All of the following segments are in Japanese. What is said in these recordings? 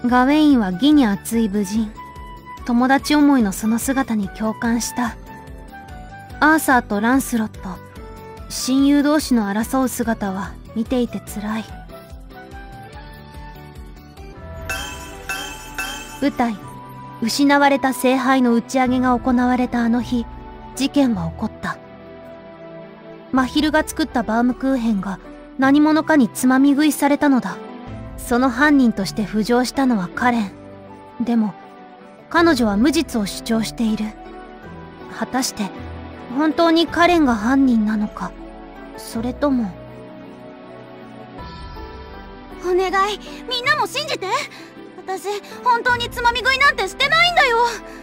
ガウェインは義に熱い武人。友達思いのその姿に共感した。アーサーとランスロット、親友同士の争う姿は見ていて辛い。舞台、失われた聖杯の打ち上げが行われたあの日、事件は起こった。真昼が作ったバームクーヘンが何者かにつまみ食いされたのだ。その犯人として浮上したのはカレン。でも彼女は無実を主張している。果たして本当にカレンが犯人なのか、それとも。 お願い、みんなも信じて。私本当につまみ食いなんてしてないんだよ。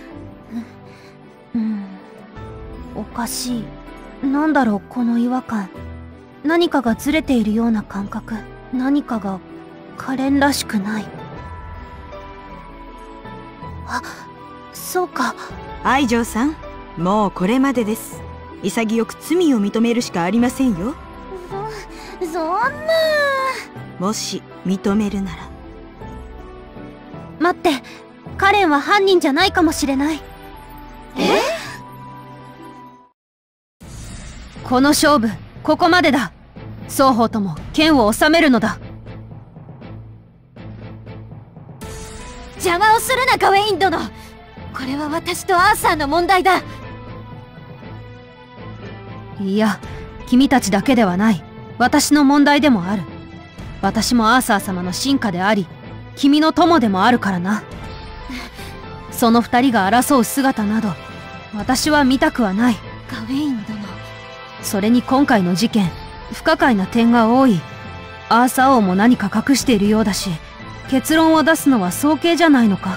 おかしい。なんだろうこの違和感。何かがずれているような感覚。何かがカレンらしくない。あ、そうか。 愛情さん、もうこれまでです。潔く罪を認めるしかありませんよ。 そんな。 もし認めるなら。 待って、カレンは犯人じゃないかもしれない。この勝負、ここまでだ。双方とも剣を収めるのだ。 邪魔をするなガウェイン殿。これは私とアーサーの問題だ。 いや、君たちだけではない。私の問題でもある。私もアーサー様の臣下であり、君の友でもあるからな。その二人が争う姿など私は見たくはない。 ガウェイン殿。 それに今回の事件、不可解な点が多い。アーサー王も何か隠しているようだし、結論を出すのは早計じゃないのか。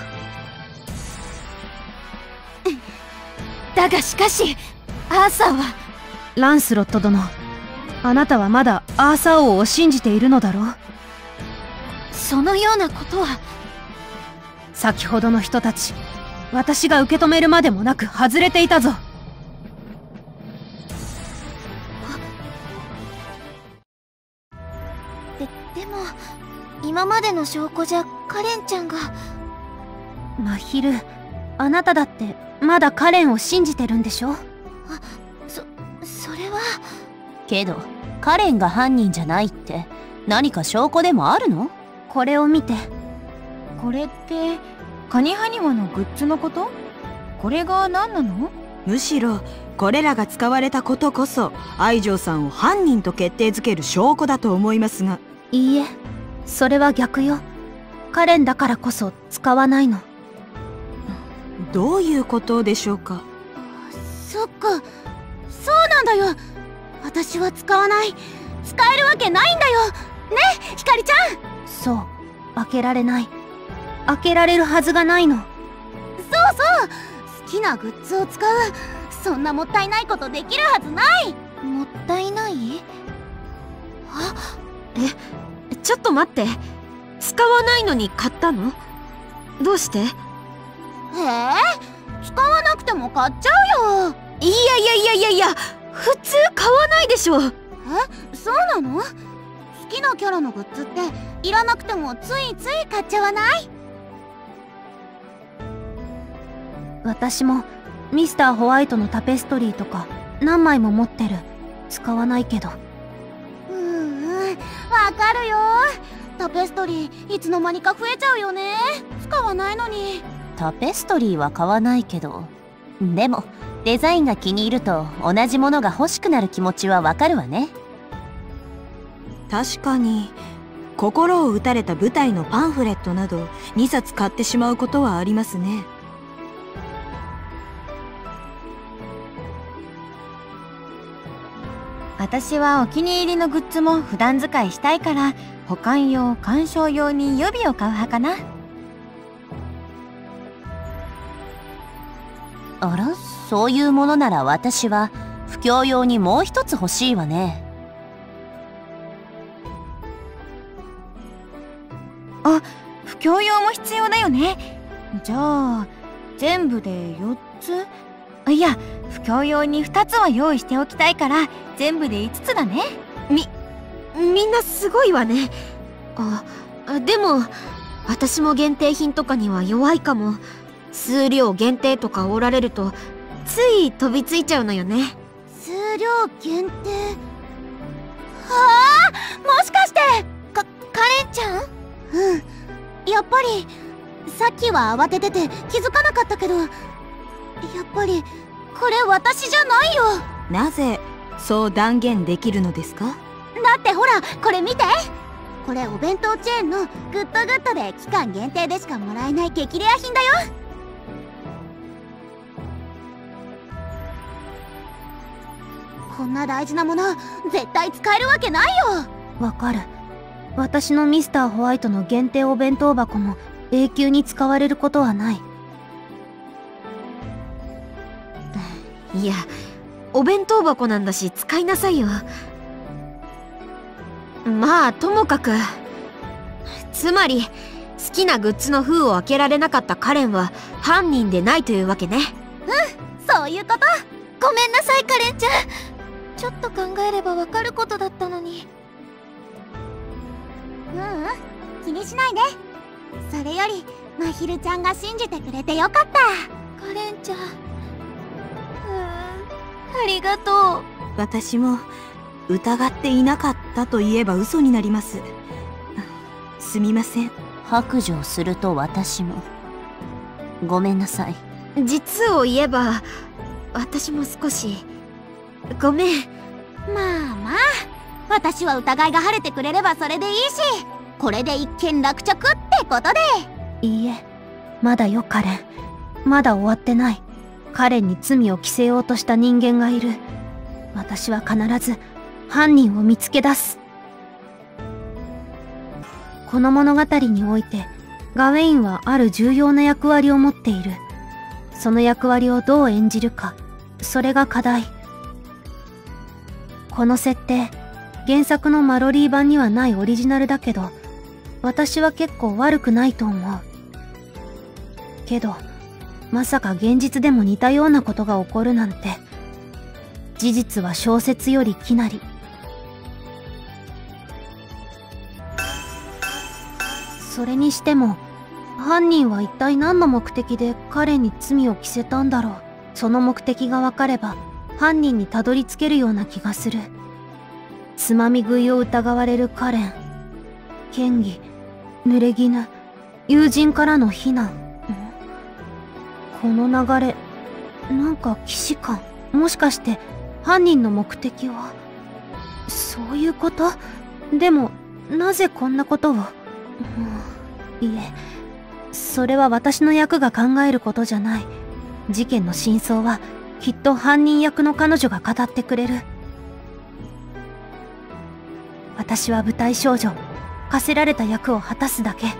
だがしかしアーサーは。 ランスロット殿、あなたはまだアーサー王を信じているのだろう。 そのようなことは。 先ほどの人たち、私が受け止めるまでもなく外れていたぞ。 でも今までの証拠じゃカレンちゃんが。 真昼、あなただってまだカレンを信じてるんでしょ。 それは。 けどカレンが犯人じゃないって何か証拠でもあるの？ これを見て。 これってカニハニワのグッズのこと？これが何なの？ むしろこれらが使われたことこそ愛情さんを犯人と決定づける証拠だと思いますが。 いいえ、それは逆よ。カレンだからこそ使わないの。 どういうことでしょうか。 そっか、そうなんだよ。私は使わない。使えるわけないんだよね、ひかりちゃん。 そう、開けられない。開けられるはずがないの。 そうそう、好きなグッズを使う。そんなもったいないことできるはずない。 もったいない？ ちょっと待って、使わないのに買ったの？どうして？使わなくても買っちゃうよ。いや、普通買わないでしょ。そうなの？好きなキャラのグッズっていらなくてもついつい買っちゃわない？ 私もミスターホワイトのタペストリーとか何枚も持ってる。使わないけど。 わかるよ。タペストリーいつの間にか増えちゃうよね。使わないのに。 タペストリーは買わないけど、でもデザインが気に入ると同じものが欲しくなる気持ちはわかるわね。 確かに心を打たれた舞台のパンフレットなど2冊買ってしまうことはありますね。 私はお気に入りのグッズも普段使いしたいから保管用鑑賞用に予備を買う派かな。 あら、そういうものなら私は布教用にもう一つ欲しいわね。 布教用も必要だよね。じゃあ全部で4つ？いや、布教用に2つは用意しておきたいから全部で5つだね。 みんなすごいわね。でも私も限定品とかには弱いかも。数量限定とかおられるとつい飛びついちゃうのよね。 数量限定。ああ、もしかしてカレンちゃん？ うん、やっぱりさっきは慌ててて気づかなかったけど、やっぱりこれ私じゃないよ。 なぜそう断言できるのですか？ だってほら、これ見て。これお弁当チェーンのグッドグッドで期間限定でしかもらえない激レア品だよ。こんな大事なもの絶対使えるわけないよ。 わかる。私のミスターホワイトの限定お弁当箱も永久に使われることはない。 いや、お弁当箱なんだし使いなさいよ。まあともかく、つまり好きなグッズの封を開けられなかったカレンは犯人でないというわけね。 うん、そういうこと。ごめんなさいカレンちゃん。ちょっと考えればわかることだったのに。 気にしないで。それよりまひるちゃんが信じてくれてよかった。 カレンちゃん、ありがとう。 私も疑っていなかったと言えば嘘になります。すみません。 白状すると私も。ごめんなさい。 実を言えば私も少しごめん。まあまあ、私は疑いが晴れてくれればそれでいいし、これで一件落着ってことで。 いいえ、まだよカレン。まだ終わってない。カレンに罪を着せようとした人間がいる。私は必ず犯人を見つけ出す。この物語においてガウェインはある重要な役割を持っている。その役割をどう演じるか、それが課題。この設定、原作のマロリー版にはないオリジナルだけど、私は結構悪くないと思う。けど、まさか現実でも似たようなことが起こるなんて、事実は小説よりきなり。それにしても、犯人は一体何の目的で彼に罪を着せたんだろう。その目的がわかれば、犯人にたどり着けるような気がする。つまみ食いを疑われるカレン。嫌疑、濡れ衣、友人からの非難。この流れ、なんか既視感。もしかして犯人の目的は、そういうこと？でも、なぜこんなことを？いえ、それは私の役が考えることじゃない。事件の真相は、きっと犯人役の彼女が語ってくれる。私は舞台少女、課せられた役を果たすだけ。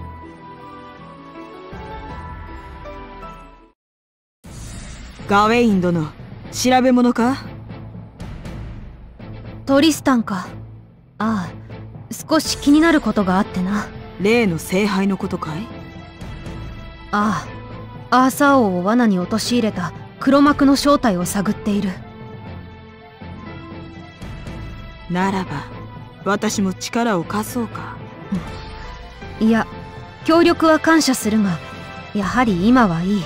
ガウェイン殿、調べ物か？ トリスタンか。ああ、少し気になることがあってな。 例の聖杯のことかい？ ああ、アーサー王を罠に陥れた黒幕の正体を探っている。 ならば私も力を貸そうか。 いや、協力は感謝するが、やはり今はいい。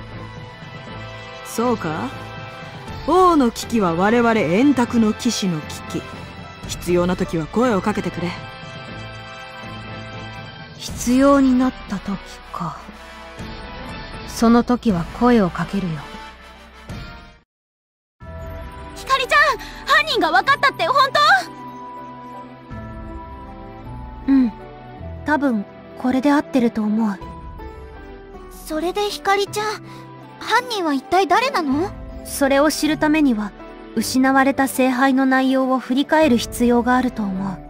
そうか？王の危機は我々円卓の騎士の危機。必要な時は声をかけてくれ。 必要になった時か。その時は声をかけるよ。 ひかりちゃん、犯人が分かったって本当？ うん。多分、これで合ってると思う。 それでひかりちゃん、犯人は一体誰なの？ それを知るためには、失われた聖杯の内容を振り返る必要があると思う。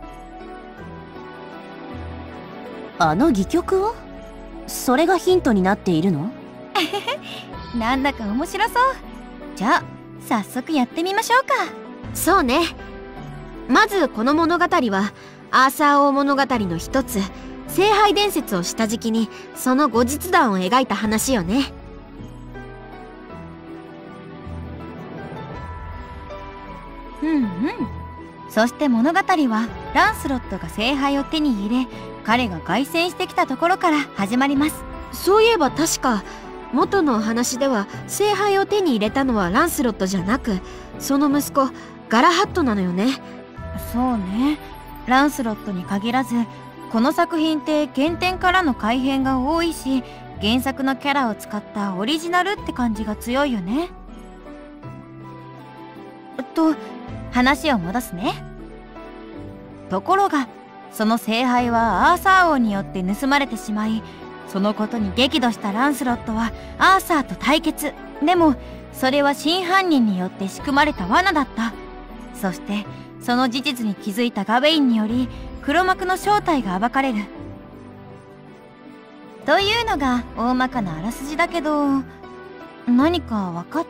あの戯曲を？それがヒントになっているの？ なんだか面白そう。じゃあ早速やってみましょうか。 そうね。まずこの物語はアーサー王物語の一つ、聖杯伝説を下敷きにその後日談を描いた話よね。 うんうん。そして物語はランスロットが聖杯を手に入れ、 彼が凱旋してきたところから始まります。 そういえば確か元のお話では聖杯を手に入れたのはランスロットじゃなく、その息子ガラハットなのよね。 そうね。ランスロットに限らず、この作品って原点からの改変が多いし、原作のキャラを使ったオリジナルって感じが強いよね。と、話を戻すね。ところが、その聖杯はアーサー王によって盗まれてしまい、そのことに激怒したランスロットはアーサーと対決。でも、それは真犯人によって仕組まれた罠だった。そして、その事実に気づいたガウェインにより、黒幕の正体が暴かれる。というのが大まかなあらすじだけど、何か分かった？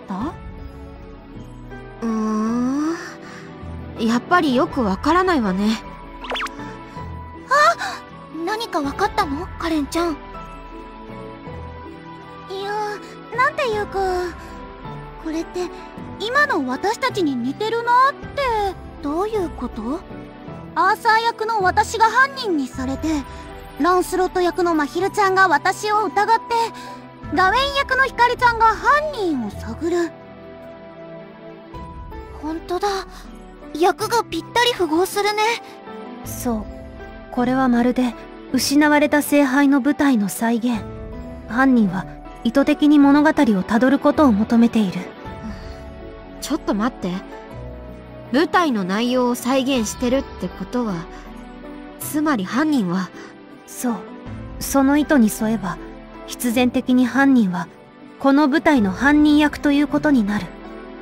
やっぱりよくわからないわね。 何かわかったの？カレンちゃん。いや、なんていうか、これって今の私たちに似てるなって。どういうこと？アーサー役の私が犯人にされて、ランスロット役のまひるちゃんが私を疑って、ガウェイン役のひかりちゃんが犯人を探る。ほんとだ。役がぴったり符合するね。そう。これはまるで失われた聖杯の舞台の再現。犯人は意図的に物語をたどることを求めている。 ちょっと待って。舞台の内容を再現してるってことは、つまり犯人は。 そう。その意図に沿えば、必然的に犯人はこの舞台の犯人役ということになる。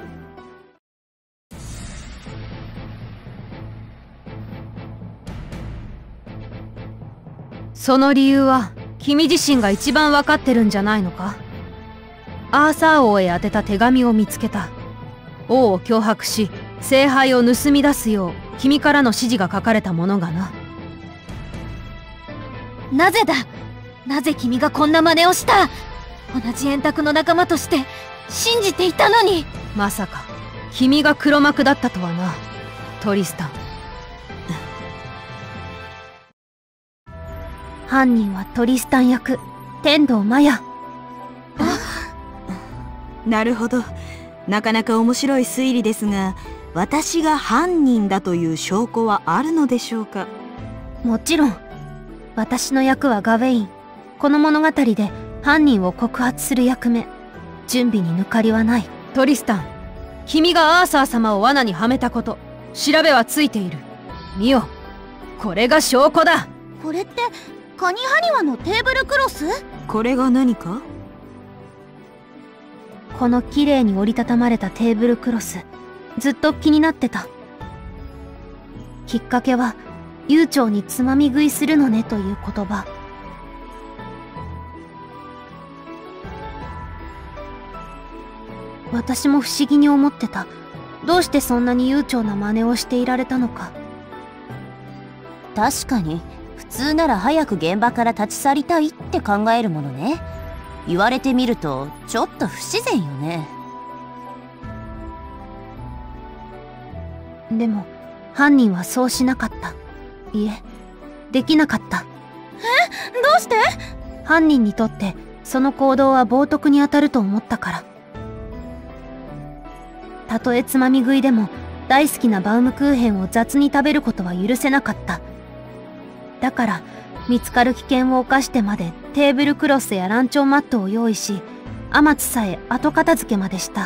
その理由は君自身が一番わかってるんじゃないのか？アーサー王へ宛てた手紙を見つけた。王を脅迫し聖杯を盗み出すよう君からの指示が書かれたものがな。 なぜだ？なぜ君がこんな真似をした？同じ円卓の仲間として信じていたのに。 まさか君が黒幕だったとはな、トリスタン。犯人はトリスタン役、天道マヤ。 なるほど。なかなか面白い推理ですが、私が犯人だという証拠はあるのでしょうか？ もちろん。私の役はガウェイン。この物語で犯人を告発する役目。準備に抜かりはない。トリスタン、君がアーサー様を罠にはめたこと、調べはついている。見よ、これが証拠だ。これってカニハニワのテーブルクロス？ これが何か？ この綺麗に折りたたまれたテーブルクロス、ずっと気になってた。きっかけは悠長につまみ食いするのねという言葉。私も不思議に思ってた。どうしてそんなに悠長な真似をしていられたのか。 確かに普通なら早く現場から立ち去りたいって考えるものね。言われてみるとちょっと不自然よね。 でも犯人はそうしなかった。いえ、できなかった。どうして？犯人にとってその行動は冒涜に当たると思ったから。たとえつまみ食いでも大好きなバウムクーヘンを雑に食べることは許せなかった。だから見つかる危険を冒してまでテーブルクロスやランチョンマットを用意し、天津さえ後片付けまでした。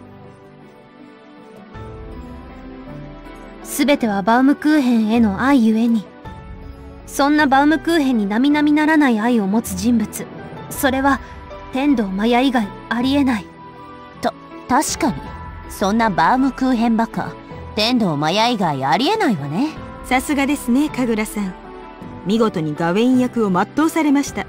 すべてはバウムクーヘンへの愛ゆえに。そんなバウムクーヘンに並々ならない愛を持つ人物、それは天道マヤ以外ありえない。 確かにそんなバウムクーヘンバカ、天道マヤ以外ありえないわね。 さすがですね、神楽さん。見事にガウェイン役を全うされました。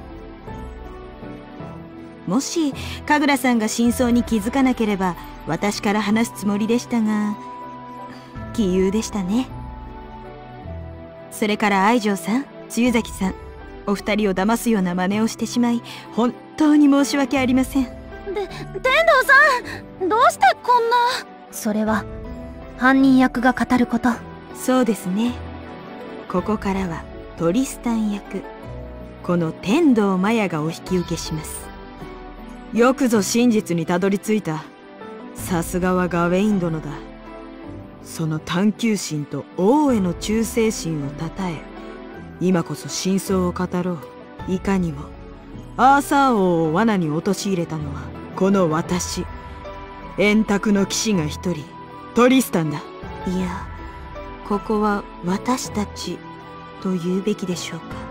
もし神楽さんが真相に気づかなければ私から話すつもりでしたが、杞憂でしたね。それから愛情さん、露崎さん、お二人を騙すような真似をしてしまい本当に申し訳ありません。 天道さん、どうしてこんな。それは犯人役が語ること。 そうですね。ここからはトリスタン役、この天童マヤがお引き受けします。よくぞ真実にたどり着いた。さすがはガウェイン殿だ。その探求心と王への忠誠心をたたえ、今こそ真相を語ろう。いかにもアーサー王を罠に陥れたのはこの私、円卓の騎士が一人、トリスタンだ。いや、ここは私たちと言うべきでしょうか。